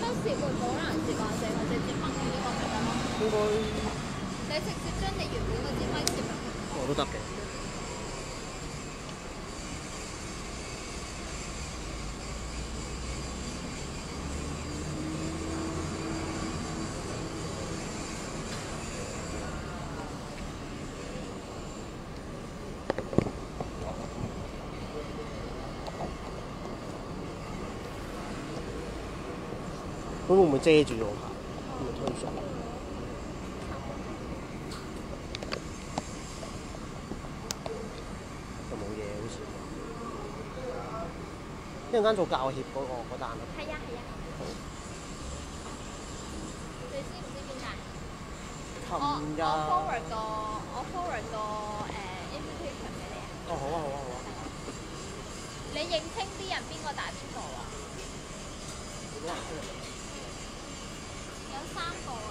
時會冇可能接或者直接掹呢個咪得咯。 應該你直接將你原本嗰支咪接入去。 我都得嘅。咁會唔會遮住我下？會唔會推上？就冇嘢好似。一陣間做教協嗰單啊。 係啊係啊。 好。 你知唔知邊間？ 琴日。 我 forward 個invitation 俾你啊。 哦，好啊好啊好啊。 你認清啲人邊個打邊個啊？ 幾多人出嚟？ 有3個啊。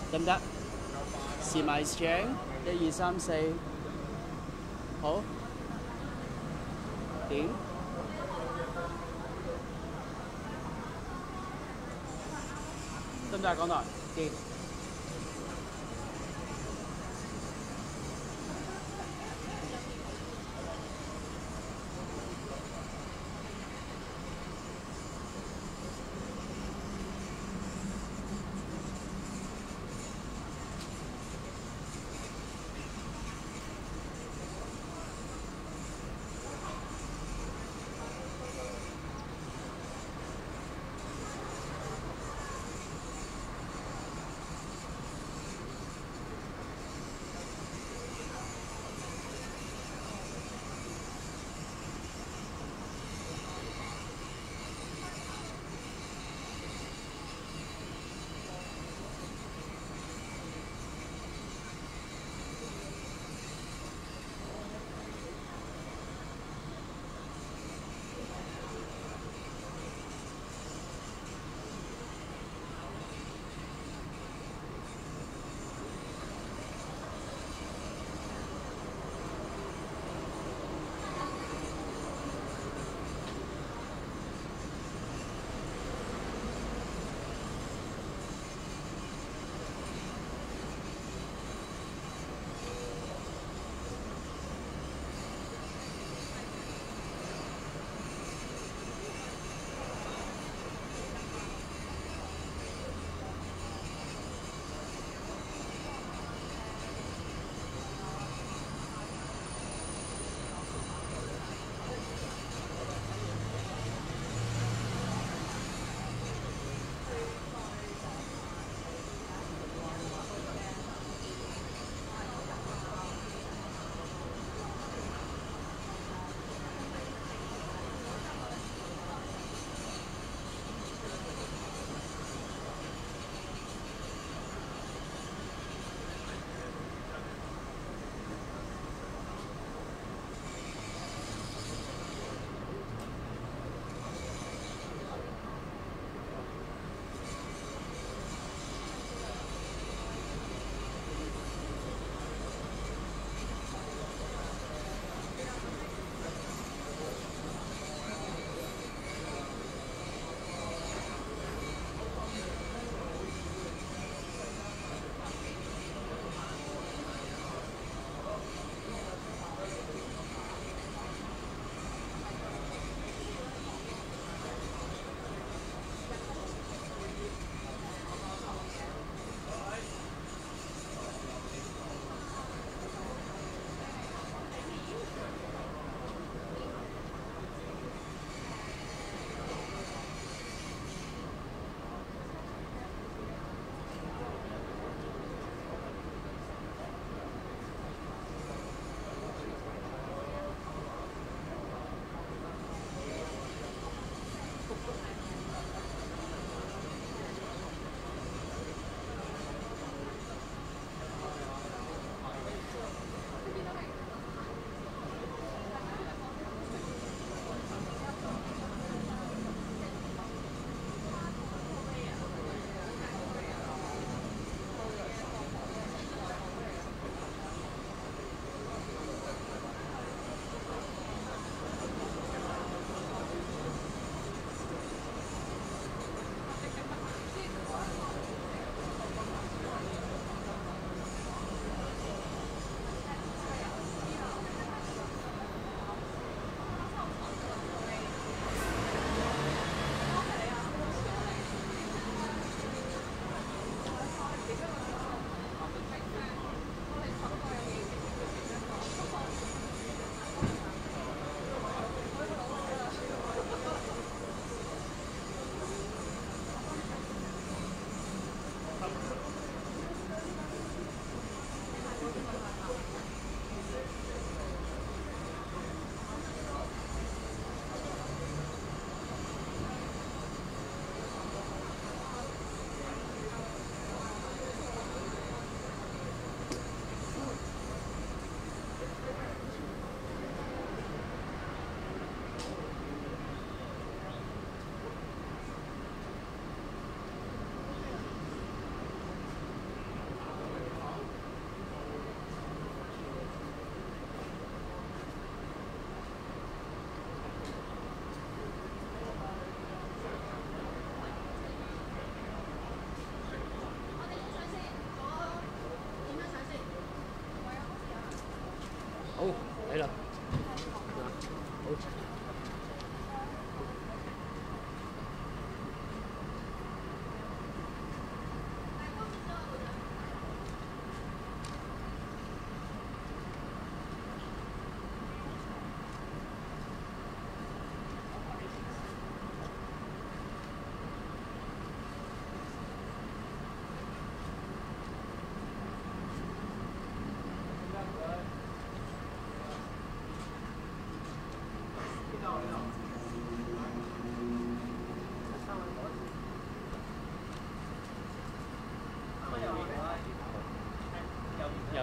得唔得？試埋 string，一二三四，好，點？得唔得啊？港台掂。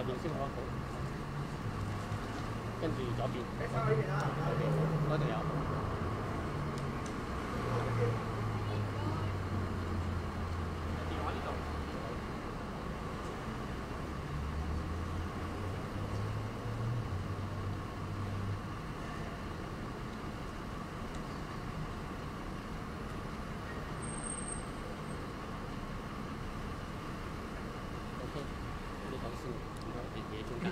邊先好，好。跟住左邊，嗰度有。電話呢度。OK，呢講先，唔該，電嘢中間。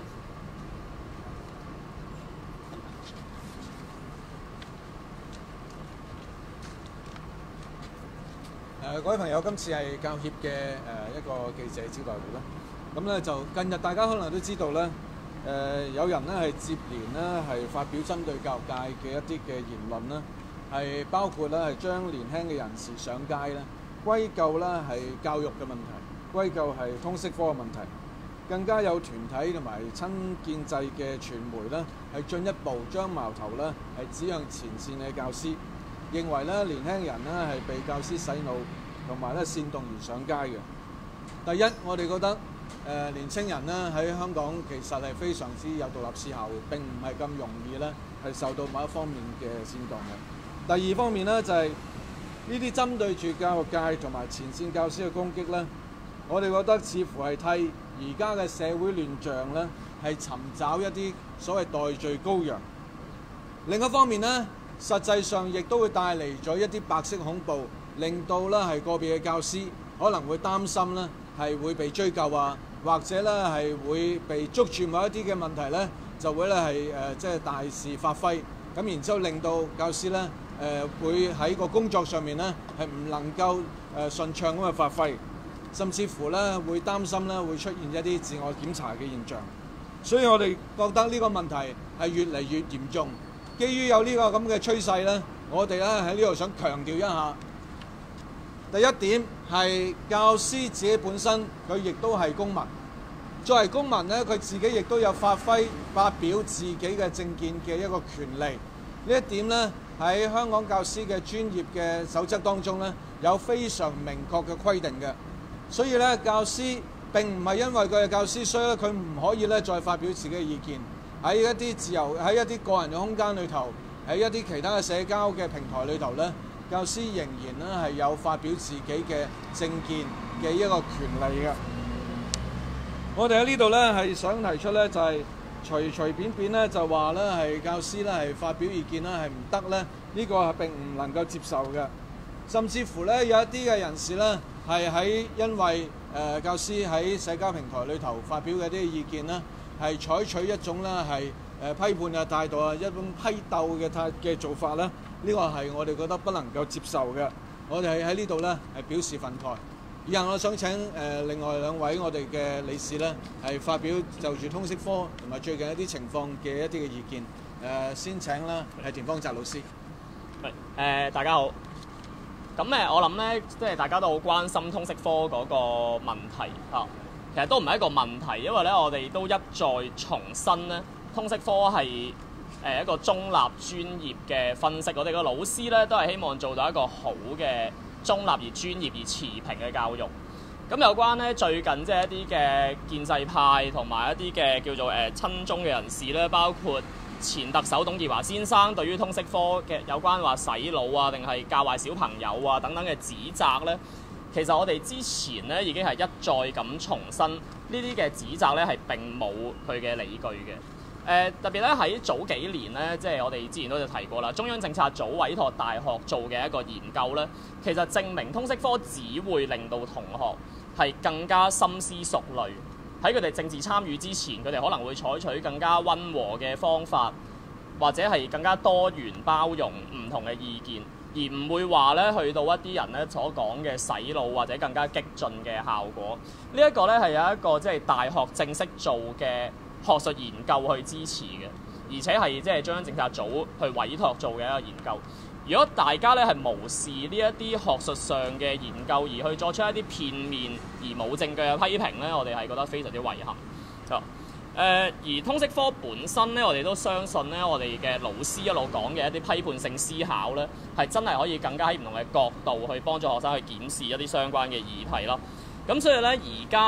各位朋友，今次係教協嘅一個記者招待會啦。咁咧就近日大家可能都知道咧，有人咧係接連咧係發表針對教育界嘅一啲嘅言論啦，係包括咧係將年輕嘅人士上街咧歸咎咧係教育嘅問題，歸咎係通識科嘅問題，更加有團體同埋親建制嘅傳媒咧係進一步將矛頭咧係指向前線嘅教師。認為咧年輕人咧係被教師洗腦同埋咧煽動而上街嘅。第一，我哋覺得年青人咧喺香港其實係非常之有獨立思考嘅，並唔係咁容易咧係受到某一方面嘅煽動嘅。第二方面咧就係呢啲針對住教育界同埋前線教師嘅攻擊咧，我哋覺得似乎係替而家嘅社會亂象咧係尋找一啲所謂代罪羔羊。另一方面咧，實際上亦都會帶嚟咗一啲白色恐怖，令到咧係個別嘅教師可能會擔心咧係會被追究啊，或者咧係會被捉住某一啲嘅問題咧，就會咧係即係大肆發揮，咁然之後令到教師咧會喺個工作上面咧係唔能夠順暢咁去發揮，甚至乎咧會擔心咧會出現一啲自我檢查嘅現象。所以我哋覺得呢個問題係越嚟越嚴重。基於有呢個咁嘅趨勢咧，我哋咧喺呢度想強調一下。第一點係教師自己本身佢亦都係公民，作為公民咧，佢自己亦都有發表自己嘅政見嘅一個權利。呢一點咧喺香港教師嘅專業嘅守則當中咧有非常明確嘅規定嘅。所以咧，教師並唔係因為佢係教師，所以咧佢唔可以咧再發表自己嘅意見。喺一啲自由，喺一啲個人嘅空間裏頭，喺一啲其他嘅社交嘅平台裏頭咧，教師仍然咧係有發表自己嘅政見嘅一個權利嘅。我哋喺呢度咧係想提出咧，就係隨便咧就話咧係教師咧係發表意見咧係唔得咧，呢個係並唔能夠接受嘅。甚至乎咧有一啲嘅人士咧係因為教師喺社交平台裏頭發表嘅啲意見咧，係採取一種咧係批判嘅態度啊，一種批鬥嘅做法咧，呢個係我哋覺得不能夠接受嘅。我哋喺呢度咧係表示憤慨。以下我想請另外兩位我哋嘅理事咧係發表就住通識科同埋最近一啲情況嘅一啲嘅意見。先請啦係田方澤老師。 大家好。咁我諗咧，即係大家都好關心通識科嗰個問題嚇。其實都唔係一個問題，因為咧我哋都一再重申咧，通識科係一個中立專業嘅分析。我哋個老師咧都係希望做到一個好嘅中立而專業而持平嘅教育。咁有關咧最近即係一啲嘅建制派同埋一啲嘅叫做親中嘅人士咧，包括前特首董建華先生對於通識科嘅有關話洗腦啊，定係教壞小朋友啊等等嘅指責咧。其實我哋之前咧已經係一再咁重申呢啲嘅指責咧係並冇佢嘅理據嘅。特別咧喺早幾年咧，即係我哋之前都有提過啦，中央政策組委託大學做嘅一個研究咧，其實證明通識科只會令到同學係更加深思熟慮，喺佢哋政治參與之前，佢哋可能會採取更加溫和嘅方法，或者係更加多元包容唔同嘅意見。而唔會話咧去到一啲人咧所講嘅洗腦或者更加激進嘅效果。呢一個咧係有一個即係大學正式做嘅學術研究去支持嘅，而且係即係中央政策組去委託做嘅一個研究。如果大家咧係無視呢一啲學術上嘅研究而去作出一啲片面而冇證據嘅批評咧，我哋係覺得非常之遺憾。而通識科本身咧，我哋都相信咧，我哋嘅老師一路講嘅一啲批判性思考咧，係真係可以更加喺唔同嘅角度去幫助學生去檢視一啲相關嘅議題咯。咁所以咧，而家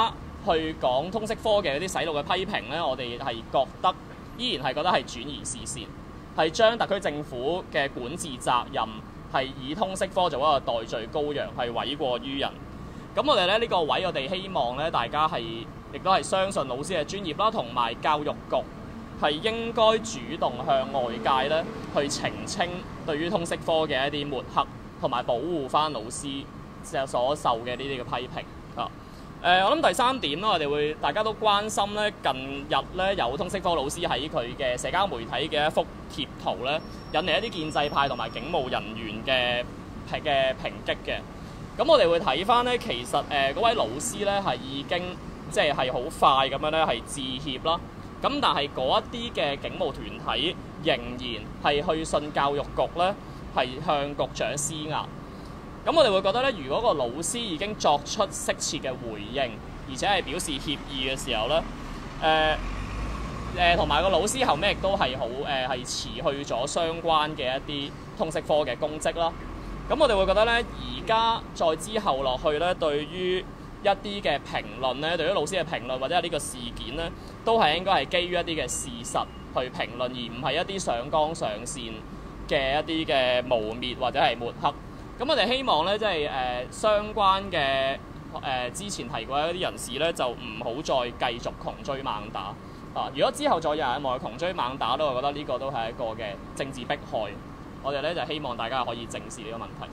去講通識科嘅一啲洗腦嘅批評咧，我哋係依然係覺得係轉移視線，係將特區政府嘅管治責任係以通識科做一個代罪羔羊，係諉過於人。咁我哋咧呢個位，我哋希望咧大家亦都係相信老師嘅專業啦，同埋教育局係應該主動向外界咧去澄清對於通識科嘅一啲抹黑，同埋保護翻老師所受嘅呢啲嘅批評啊。我諗第三點啦，我哋大家都關心咧，近日咧有通識科老師喺佢嘅社交媒體嘅一幅貼圖咧，引嚟一啲建制派同埋警務人員嘅抨擊嘅。咁我哋會睇翻咧，其實嗰位老師咧係已經即係好快咁樣咧係致歉啦。咁但係嗰一啲嘅警務團體仍然係去信教育局咧，係向局長施壓。咁我哋會覺得咧，如果個老師已經作出適切嘅回應，而且係表示歉意嘅時候咧，同埋個老師後尾亦都係係辭去咗相關嘅一啲通識科嘅公職啦。咁我哋會覺得咧，而家再之後落去咧，對於一啲嘅評論咧，對於老師嘅評論或者係呢個事件咧，都係應該係基於一啲嘅事實去評論，而唔係一啲上綱上線嘅一啲嘅誣蔑或者係抹黑。咁我哋希望咧，即係相關嘅之前提過一啲人士咧，就唔好再繼續窮追猛打啊！如果之後再有人望窮追猛打咧，我覺得呢個都係一個嘅政治迫害。我哋咧就希望大家可以正視呢個問題。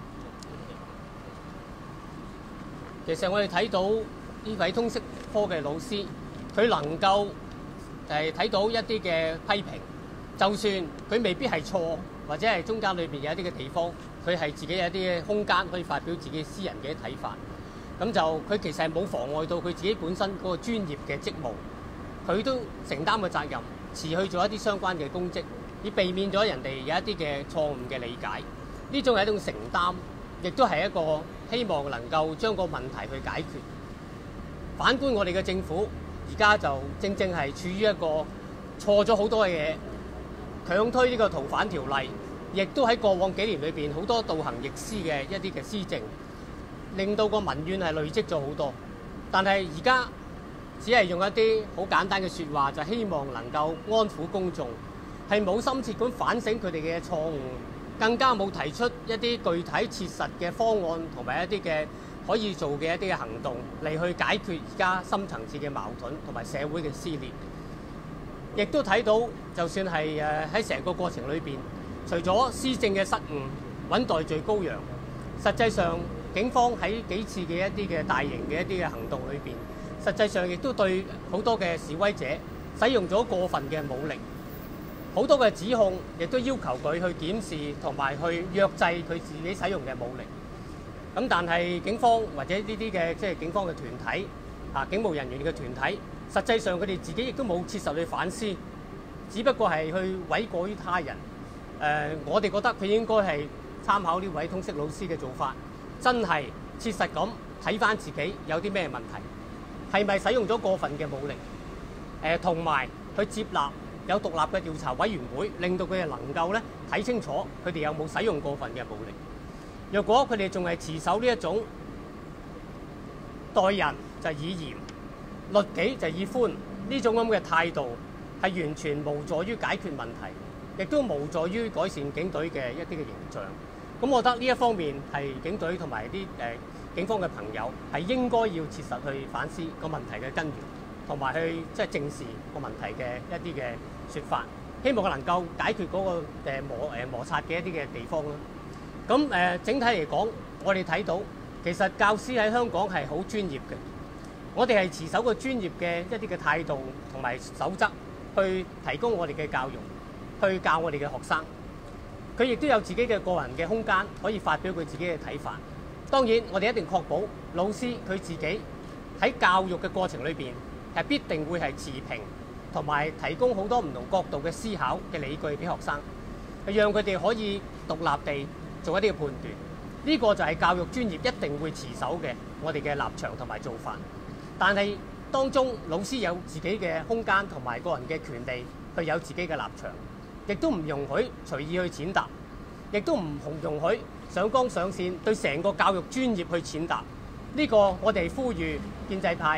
其實我哋睇到呢位通識科嘅老師，佢能夠睇到一啲嘅批評，就算佢未必係錯，或者係中間裏邊有一啲嘅地方，佢係自己有一啲嘅空間可以發表自己私人嘅睇法。咁就佢其實係冇妨礙到佢自己本身嗰個專業嘅職務，佢都承擔嘅責任，辭去咗一啲相關嘅公職，以避免咗人哋有一啲嘅錯誤嘅理解。呢種係一種承擔，亦都係一個希望能夠將個問題去解決。反觀我哋嘅政府，而家就正正係處於一個錯咗好多嘅嘢，強推呢個逃犯條例，亦都喺過往幾年裏邊好多倒行逆施嘅一啲嘅施政，令到個民怨係累積咗好多。但係而家只係用一啲好簡單嘅説話，就希望能夠安撫公眾，係冇深切咁反省佢哋嘅錯誤，更加冇提出一啲具體切實嘅方案同埋一啲嘅可以做嘅一啲嘅行動嚟去解決而家深層次嘅矛盾同埋社會嘅撕裂。亦都睇到，就算係喺成個過程裏邊，除咗施政嘅失誤揾代罪羔羊，實際上警方喺幾次嘅一啲嘅大型嘅一啲嘅行動裏邊，實際上亦都對好多嘅示威者使用咗過分嘅武力。好多嘅指控亦都要求佢去檢視同埋去約制佢自己使用嘅武力。咁但係警方或者呢啲嘅即係警方嘅團體警務人員嘅團體，實際上佢哋自己亦都冇切實去反思，只不過係去諉過於他人。我哋覺得佢應該係參考呢位通識老師嘅做法，真係切實咁睇翻自己有啲咩問題，係咪使用咗過分嘅武力？同埋去接納有獨立嘅調查委員會，令到佢哋能夠咧睇清楚佢哋有冇使用過分嘅武力。若果佢哋仲係持守呢一種待人就以嚴、律己就以寬呢種咁嘅態度，係完全無助於解決問題，亦都無助於改善警隊嘅一啲嘅形象。咁我覺得呢一方面係警隊同埋啲警方嘅朋友係應該要切實去反思個問題嘅根源，同埋去即係正視個問題嘅一啲嘅説法，希望佢能夠解決嗰個摩擦嘅一啲嘅地方啦。咁整體嚟講，我哋睇到其實教師喺香港係好專業嘅，我哋係持守個專業嘅一啲嘅態度同埋守則，去提供我哋嘅教育，去教我哋嘅學生。佢亦都有自己嘅個人嘅空間，可以發表佢自己嘅睇法。當然，我哋一定確保老師佢自己喺教育嘅過程裏邊係必定會係持平，同埋提供好多唔同角度嘅思考嘅理據俾學生，讓佢哋可以獨立地做一啲嘅判斷。呢個就係教育專業一定會持守嘅我哋嘅立場同埋做法。但係當中老師有自己嘅空間同埋個人嘅權利去有自己嘅立場，亦都唔容許隨意去踐踏，亦都唔容許上綱上線對成個教育專業去踐踏。呢個我哋呼籲建制派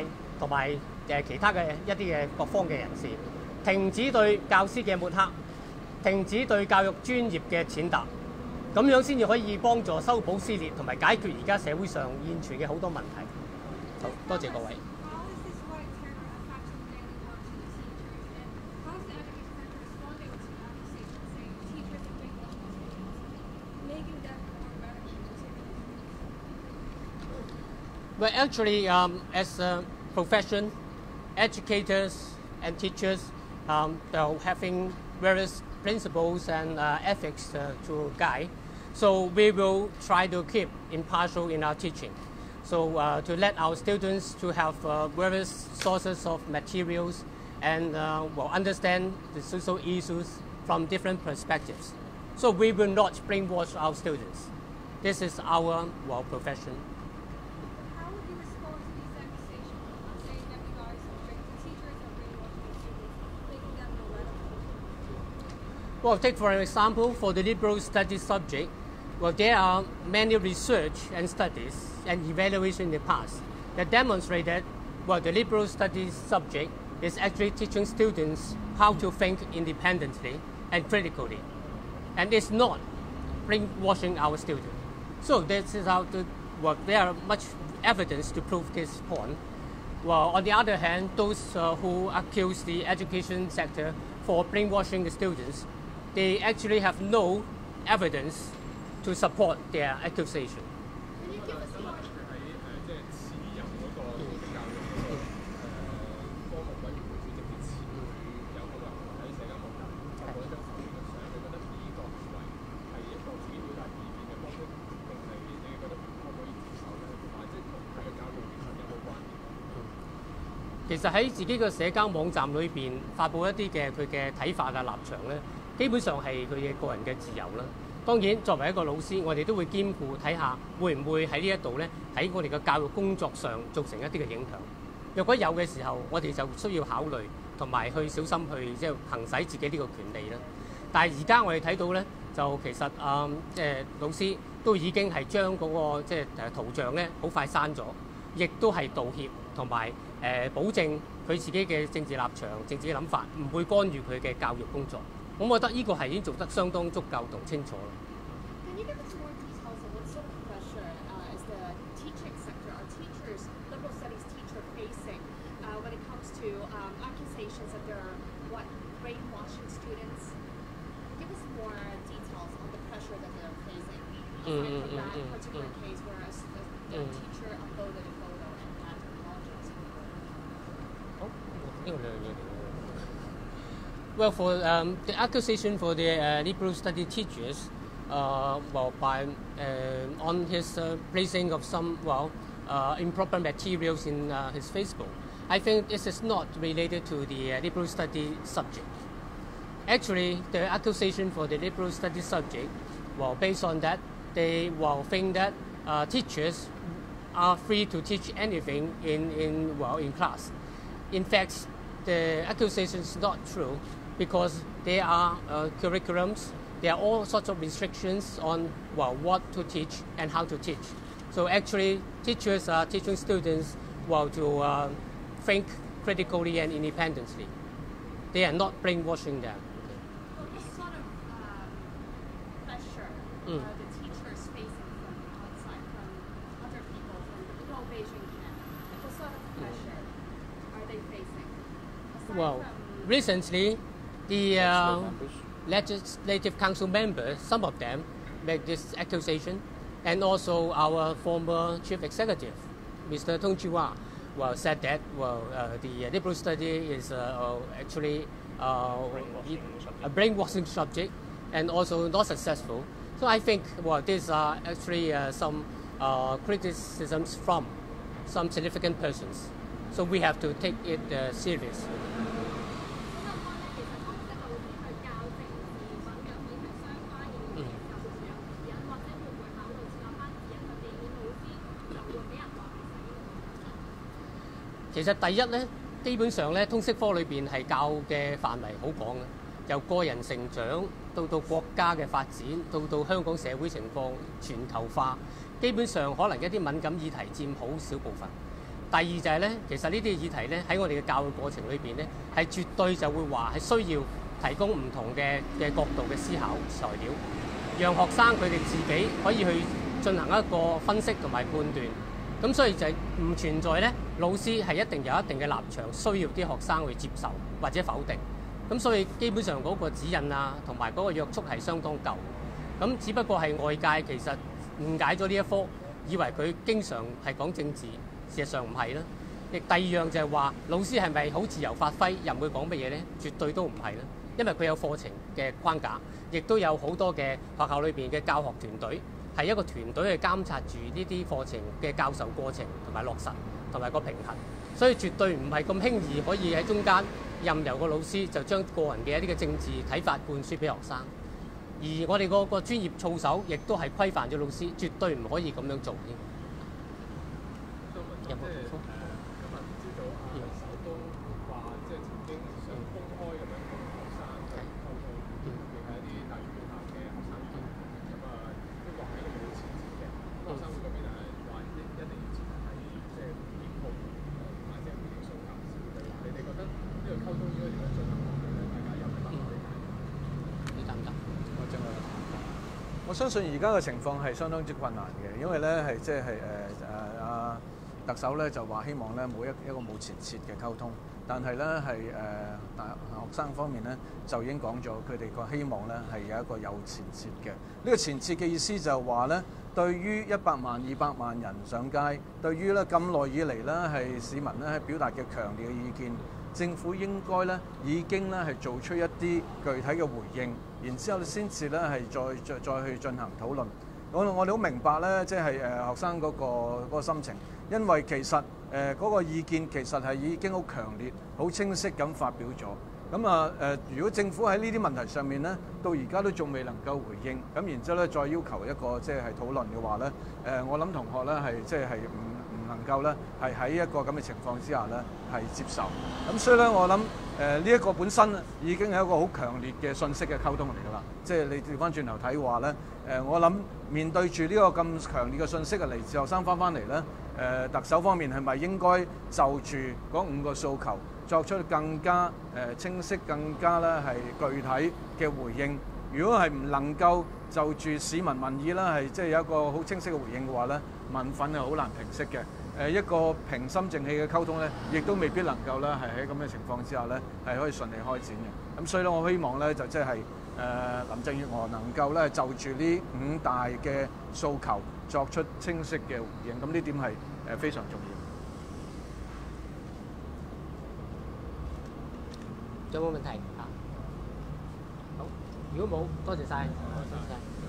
同埋其他嘅一啲嘅各方嘅人士，停止對教師嘅抹黑，停止對教育專業嘅踐踏，咁樣先至可以幫助修補撕裂同埋解決而家社會上現存嘅好多問題。好，多謝各位。Well, actually, as a profession, educators and teachers are having various principles and ethics to guide. So we will try to keep impartial in our teaching. So to let our students to have various sources of materials and will understand the social issues from different perspectives. So we will not brainwash our students. This is our profession. Well, take for example, for the liberal studies subject, well, there are many research and studies and evaluation in the past that demonstrate that, well, the liberal studies subject is actually teaching students how to think independently and critically. And it's not brainwashing our students. So this is how there are much evidence to prove this point. Well, on the other hand, those who accuse the education sector for brainwashing the students, they actually have no evidence to support their accusation.其實喺自己嘅社交網站裏邊發布一啲嘅佢嘅睇法啊立場咧，基本上係佢嘅個人嘅自由啦。當然作為一個老師，我哋都會兼顧睇下會唔會喺呢一度咧喺我哋嘅教育工作上造成一啲嘅影響。若果有嘅時候，我哋就需要考慮同埋去小心去即係行使自己呢個權利啦。但係而家我哋睇到咧，就其實老師都已經係將嗰個即係圖像咧好快刪咗，亦都係道歉同埋保證佢自己嘅政治立場、政治嘅諗法唔會干預佢嘅教育工作。咁我覺得呢個係已經做得相當足夠同清楚啦。 Can you give us more details on what sort of pressure is the teaching sector or teachers, liberal studies teacher facing when it comes to accusations that they're brainwashing students? Give us more details on the pressure that they're facing. Aside from that particular case where the teacher uploaded a photo and had to apologize. Well, for the accusation for the liberal study teachers, on his placing of some improper materials in his Facebook, I think this is not related to the liberal study subject. Actually, the accusation for the liberal study subject, based on that, they think that teachers are free to teach anything in class. In fact, the accusation is not true because there are curriculums, there are all sorts of restrictions on what to teach and how to teach. So actually, teachers are teaching students to think critically and independently. They are not brainwashing them. What sort of pressure are the teachers facing from outside, from other people, from the pro Beijing camp? What sort of pressure are they facing? Well, recently, the Legislative Council members, some of them, make this accusation, and also our former Chief Executive, Mr. Tung Chee-hwa, said that the liberal study is actually a brainwashing subject and also not successful. So I think these are actually some criticisms from some significant persons. So we have to take it seriously.其實第一咧，基本上咧，通識科裏邊係教嘅範圍好廣嘅，由個人成長到國家嘅發展，到香港社會情況全球化，基本上可能一啲敏感議題佔好少部分。 第二就係咧，其實呢啲議題咧喺我哋嘅教育過程裏邊咧，係絕對就會話係需要提供唔同嘅角度嘅思考材料，讓學生佢哋自己可以去進行一個分析同埋判斷。咁所以就唔存在咧，老師係一定有一定嘅立場，需要啲學生去接受或者否定。咁所以基本上嗰個指引啊，同埋嗰個約束係相當夠。咁只不過係外界其實誤解咗呢一科，以為佢經常係講政治，事實上唔係啦。亦第二樣就係話，老師係咪好自由發揮，任佢講乜嘢咧？絕對都唔係啦，因為佢有課程嘅框架，亦都有好多嘅學校裏邊嘅教學團隊，係一個團隊去監察住呢啲課程嘅教授過程同埋落實同埋個平衡，所以絕對唔係咁輕易可以喺中間任由個老師就將個人嘅一啲嘅政治睇法灌輸俾學生。而我哋個專業操守亦都係規範咗老師，絕對唔可以咁樣做添。有冇？ 今日朝早特首都話，即係曾經想公開咁樣同學生去溝通，特別係一啲大專院校嘅學生會，咁啊都話係一個冇前設嘅。學生會嗰邊係話一定要前提係即係檢討同埋即係回應訴求先會對話。你哋覺得呢個溝通應該點樣進行落去咧？大家有咩辦法理解？ 你得唔得？ 我相信而家嘅情況係相當之困難嘅，因為咧係即係特首咧就話希望咧冇一個冇前設嘅溝通，但係咧係大學生方面咧就已經講咗，佢哋個希望咧係有一個有前設嘅。呢個前設嘅意思就係話咧，對於100萬、200萬人上街，對於咧咁耐以嚟咧係市民咧係表達嘅強烈嘅意見，政府應該咧已經咧係做出一啲具體嘅回應，然之後先至咧係再去進行討論。我哋好明白咧，即係學生嗰個心情，因為其實嗰個意見其實係已經好強烈、好清晰咁發表咗。咁如果政府喺呢啲問題上面咧，到而家都仲未能夠回應，咁然之後咧再要求一個即係討論嘅話咧，我諗同學咧係即係唔能夠咧係喺一個咁嘅情況之下咧係接受。咁所以咧，我諗呢一個本身已經係一個好強烈嘅信息嘅溝通嚟㗎啦。即係你調翻轉頭睇話咧，我諗面對住呢個咁強烈嘅信息嚟自學生翻嚟咧，特首方面係咪應該就住嗰5個訴求作出更加清晰、更加咧係具體嘅回應？如果係唔能夠就住市民民意啦，係即係有一個好清晰嘅回應嘅話咧，民憤係好難平息嘅。一個平心靜氣嘅溝通咧，亦都未必能夠咧係喺咁嘅情況之下咧係可以順利開展嘅。咁所以咧，我希望咧就即係林鄭月娥能夠咧就住呢5大嘅訴求作出清晰嘅回應。咁呢點係非常重要。 仲有冇問題？好，如果冇，多謝晒。多謝晒。